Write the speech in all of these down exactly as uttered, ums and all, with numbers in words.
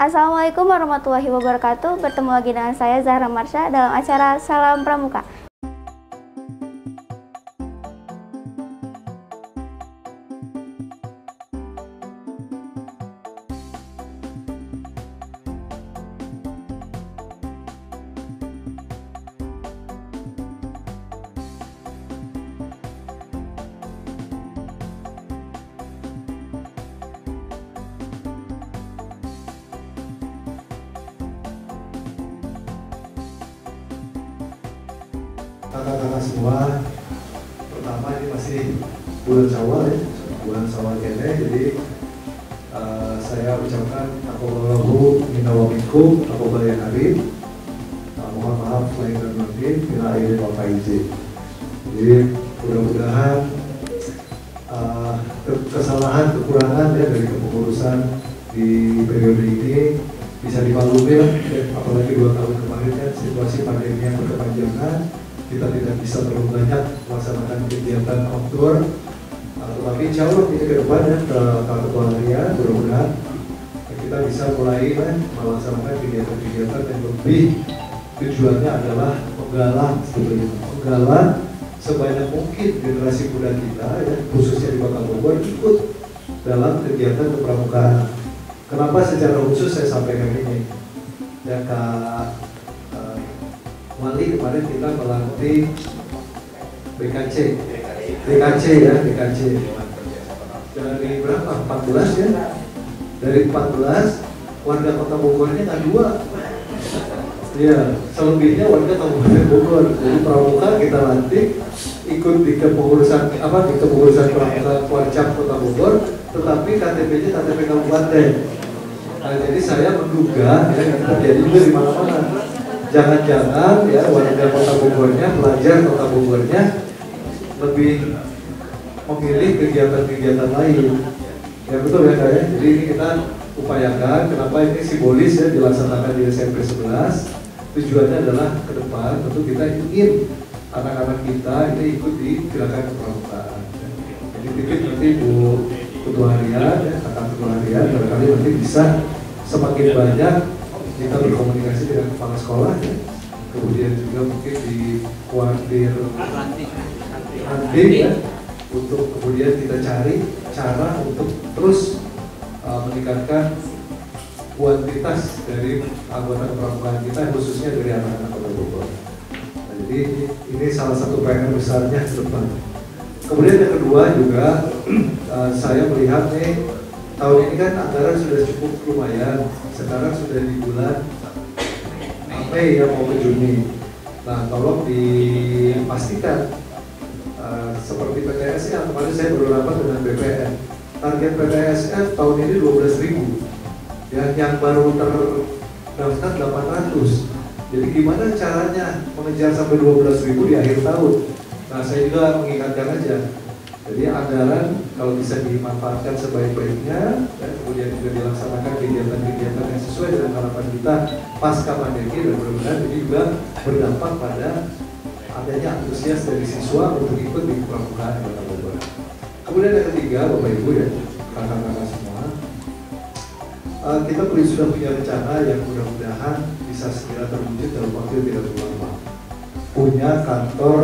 Assalamualaikum warahmatullahi wabarakatuh. Bertemu lagi dengan saya Zahra Marsha dalam acara Salam Pramuka. Kakak-kakak semua, pertama ini masih bulan Syawal ya, bulan Syawal kene, jadi uh, saya ucapkan Aqobbalallahu minna wa minkum, Aqobbal ya Karim. Uh, mohon maaf lahir dan batin, bila akhirnya Bapak izin. Jadi mudah-mudahan uh, kesalahan, kekurangan ya dari kepengurusan di periode ini bisa dimaklumi lah, ya, apalagi dua tahun kemarin kan situasi pandemi yang berkepanjangan. Kita tidak bisa terlalu banyak melaksanakan kegiatan outdoor, uh, tetapi insya Allah kita ke depan ya, ke ketua harian, mudah-mudahan kita bisa mulai ya, melaksanakan kegiatan-kegiatan yang lebih tujuannya adalah menggalang sebetulnya, menggalang sebanyak mungkin generasi muda kita ya, khususnya di Kota Bogor ikut dalam kegiatan kepramukaan. Kenapa secara khusus saya sampaikan ini? Ya Kak Wali, kemarin kita melatih B K C, B K C ya, B K C dari berapa? empat belas ya, dari empat belas warga Kota Bogornya nggak dua, ya selebihnya warga Kabupaten Bogor. Jadi pramuka kita latih ikut di kepengurusan apa di kepengurusan pramuka Warcap Kota Bogor, tetapi K T P-nya K T P Kabupaten. Nah, jadi saya menduga ya yang terjadi juga di mana-mana. Jangan-jangan ya warga Kota Bogornya, pelajar Kota Bogornya lebih memilih kegiatan-kegiatan lain. Ya betul ya Kak ya. Jadi ini kita upayakan, kenapa ini simbolis ya dilaksanakan di S M P sebelas. Tujuannya adalah ke depan tentu kita ingin anak-anak kita ini ikut di gerakan kepramukaan. Jadi titip nanti Bu Ketua Harian, ya, kakak Ketua Harian, barangkali nanti bisa semakin banyak kita berkomunikasi dengan kepala sekolah ya. Kemudian juga mungkin di kuartir nanti ya, untuk kemudian kita cari cara untuk terus uh, meningkatkan kuantitas dari anggota kepramukaan kita, khususnya dari anak-anak Kota Bogor. Nah, jadi ini salah satu P R besarnya ke depan. Kemudian yang kedua juga uh, saya melihat nih, tahun ini kan anggaran sudah cukup lumayan. Sekarang sudah di bulan Mei ya mau ke Juni. Nah, tolong dipastikan uh, seperti P T S yang kemarin saya baru rapat dengan B P N. Target P T S F tahun ini dua belas ribu. Ya, yang baru terdaftar delapan ratus. Jadi gimana caranya mengejar sampai dua belas ribu di akhir tahun? Nah, saya juga mengingatkan aja. Jadi anggaran kalau bisa dimanfaatkan sebaik-baiknya dan kemudian juga dilaksanakan kegiatan-kegiatan yang sesuai dengan harapan kita pasca pandemi, dan mudah-mudahan ini juga berdampak pada adanya antusias dari siswa untuk ikut di kepramukaan Kota Bogor. Kemudian yang ketiga, Bapak Ibu ya, kakak-kakak semua, uh, kita sudah punya rencana yang mudah-mudahan bisa segera terwujud dalam waktu yang tidak terlalu lama. Punya kantor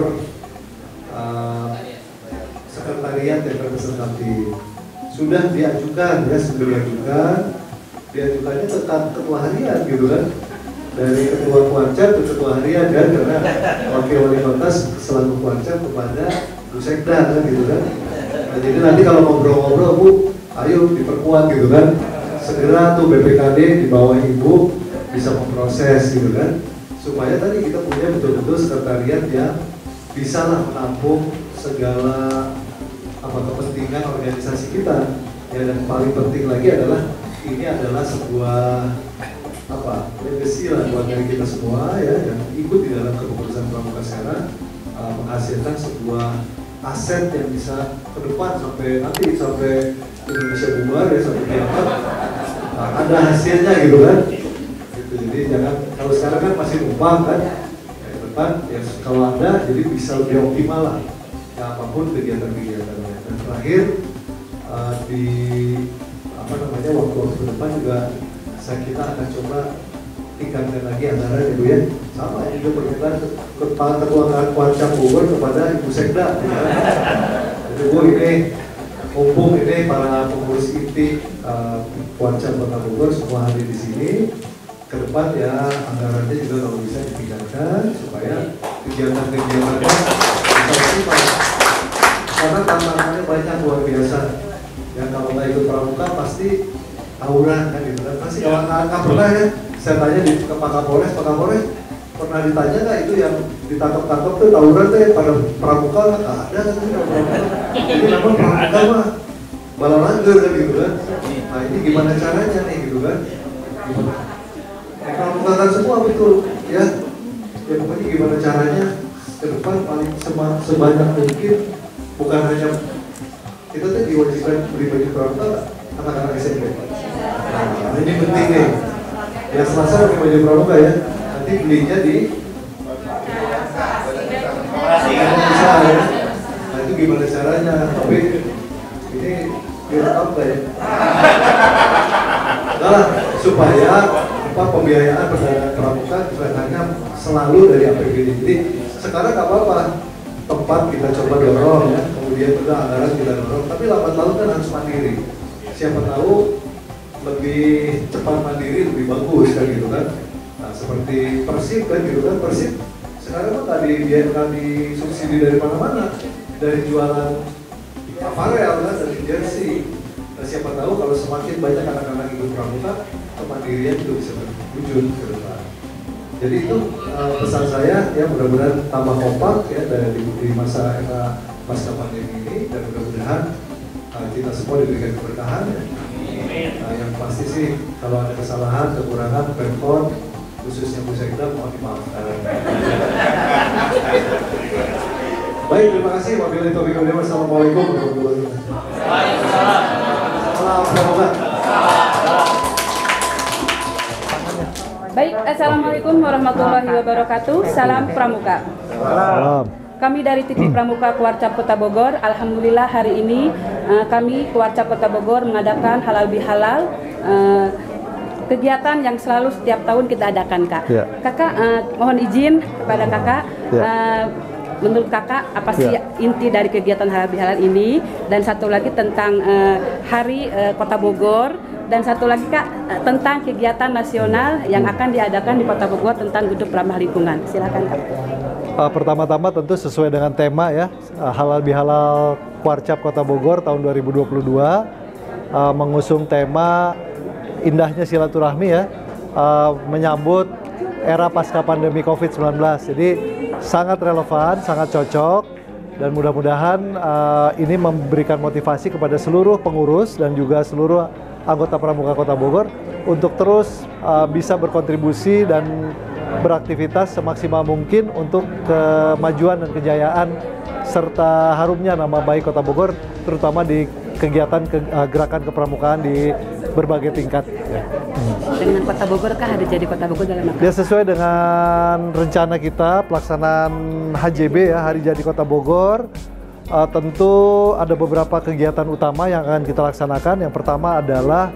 uh, sekretariat yang representatif sudah diajukan ya, sudah diajukan diajukannya tetap ketua harian gitu kan, dari ketua Warcap ke ketua harian kan, karena wakil wali kota selaku Warcap kepada Bu Sekda kan gitu kan. Nah, jadi nanti kalau ngobrol-ngobrol Bu, ayo diperkuat gitu kan, segera tuh B P K D di bawah Ibu bisa memproses gitu kan, supaya tadi kita punya betul-betul sekretariat yang bisa lah menampung segala apa kepentingan organisasi kita ya. Dan paling penting lagi adalah ini adalah sebuah apa legacy lah buat dari kita semua ya, yang ikut di dalam kepengurusan pramuka sekarang, uh, menghasilkan sebuah aset yang bisa ke depan sampai nanti sampai Indonesia bubar ya, sampai kiamat nah, ada hasilnya gitu kan gitu. Jadi jangan, kalau sekarang kan masih numpang kan ya, depan ya kalau ada jadi bisa lebih optimal lah ya, apapun kegiatan-kegiatannya. Dan terakhir uh, di apa namanya waktu-waktu ke depan juga saya kita akan coba tingkatkan lagi anggaran Ibu ya. Sama juga permintaan Kepala Ketua Kuarcap Bogor kepada Ibu Sekda. Ya. Jadi Bu ini mumpung ini para pengurus inti uh, Kuarcap Kota Bogor semua hadir di sini. Ke depan ya anggarannya juga kalau bisa ditingkatkan supaya kegiatan-kegiatannya bisa maksimal. Karena tantangannya banyak luar biasa. Ya kalau nggak ikut pramuka pasti tawuran kan gitu kan. Pasti kalau nggak pernah ya. Saya tanya di ke Pak Kapolres, Pak Kapolres pernah ditanya nggak itu yang ditangkap-tangkap tuh tawuran tuh pada pramuka nggak ada kan? Jadi memang pramuka mah bala langgir kan gitu kan. Nah ini gimana caranya nih gitu kan? Gimana? Pramuka kan semua betul ya. Ya pokoknya gimana caranya ke depan paling sema, sebanyak mungkin bukan hanya kita tuh diwajibkan beli baju pramuka anak-anak S M P. Nah ini penting nih. Ya Selasa pakai baju pramuka ya. Nanti belinya di bisa ya. Nah itu gimana caranya? Tapi ini direkam nggak ya? Nah, supaya apa pembiayaan perdagangan pramuka bukan hanya selalu dari A P B D. Jadi sekarang nggak apa-apa tempat kita coba dorong ya, kemudian juga anggaran kita dorong. Tapi lambat laun kan harus mandiri. Siapa tahu lebih cepat mandiri lebih bagus kan gitu kan. Nah seperti Persib kan gitu kan, Persib sekarang kan tadi dia nggak disubsidi dari mana-mana, dari jualan aparel kan, dari jersey. Nah, siapa tahu kalau semakin banyak anak-anak ikut pramuka, kemandirian itu bisa terwujud ke depan. Jadi itu uh, pesan saya ya, mudah-mudahan tambah kompak ya dari di masa era pasca pandemi ini, dan mudah-mudahan uh, kita semua diberikan keberkahan ya. Nah, yang pasti sih kalau ada kesalahan, kekurangan, Pemkot khususnya Bu Sekda mohon dimaafkan. Baik, terima kasih. Wabillahi taufiq wal hidayah. Wassalamualaikum warahmatullahi wabarakatuh. Salam pramuka. Baik, assalamualaikum warahmatullahi wabarakatuh. Salam pramuka. Salam. Kami dari T V Pramuka Kuarcap Kota Bogor, alhamdulillah hari ini uh, kami Kuarcap Kota Bogor mengadakan halal bihalal, uh, kegiatan yang selalu setiap tahun kita adakan, Kak. Ya. Kakak uh, mohon izin kepada Kakak, ya. uh, menurut Kakak apa sih ya. inti dari kegiatan halal bihalal ini, dan satu lagi tentang uh, Hari uh, Kota Bogor, dan satu lagi Kak uh, tentang kegiatan nasional yang akan diadakan di Kota Bogor tentang hidup ramah lingkungan. Silakan Kak. Uh, pertama-tama tentu sesuai dengan tema ya, uh, halal bihalal Kuarcap Kota Bogor tahun dua ribu dua puluh dua uh, mengusung tema indahnya silaturahmi ya, uh, menyambut era pasca pandemi covid sembilan belas. Jadi sangat relevan, sangat cocok, dan mudah-mudahan uh, ini memberikan motivasi kepada seluruh pengurus dan juga seluruh anggota Pramuka Kota Bogor untuk terus uh, bisa berkontribusi dan beraktivitas semaksimal mungkin untuk kemajuan dan kejayaan serta harumnya nama baik Kota Bogor, terutama di kegiatan ke, uh, gerakan kepramukaan di berbagai tingkat. Ya. Dengan Kota Bogor kah ada jadi Kota Bogor dalam Ya, sesuai dengan rencana kita pelaksanaan H J B ya, Hari Jadi Kota Bogor. Uh, tentu ada beberapa kegiatan utama yang akan kita laksanakan. Yang pertama adalah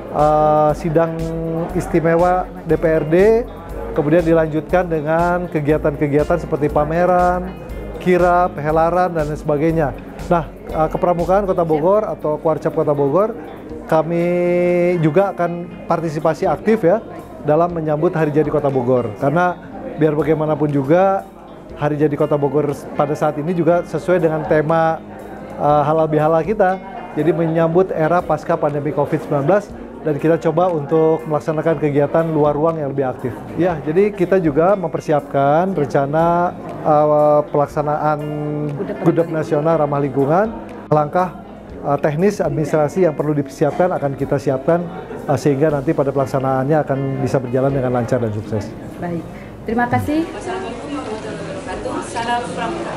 uh, sidang istimewa D P R D. Kemudian dilanjutkan dengan kegiatan-kegiatan seperti pameran, kirap, helaran, dan lain sebagainya. Nah, kepramukaan Kota Bogor atau Kuarcap Kota Bogor, kami juga akan partisipasi aktif ya dalam menyambut Hari Jadi Kota Bogor. Karena biar bagaimanapun juga Hari Jadi Kota Bogor pada saat ini juga sesuai dengan tema uh, halal bihalal kita. Jadi menyambut era pasca pandemi covid sembilan belas. Dan kita coba untuk melaksanakan kegiatan luar ruang yang lebih aktif. Ya, jadi kita juga mempersiapkan rencana uh, pelaksanaan Gudeg Nasional Ramah Lingkungan. Langkah uh, teknis administrasi yang perlu disiapkan akan kita siapkan uh, sehingga nanti pada pelaksanaannya akan bisa berjalan dengan lancar dan sukses. Baik, terima kasih. Wassalamualaikum warahmatullahi wabarakatuh. Salam pramuka.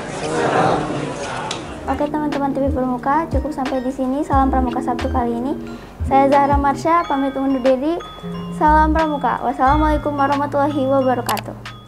Oke teman-teman T V Pramuka, cukup sampai di sini Salam Pramuka Sabtu kali ini. Saya Zahra Marsha, pamit undur diri. Salam Pramuka. Wassalamualaikum warahmatullahi wabarakatuh.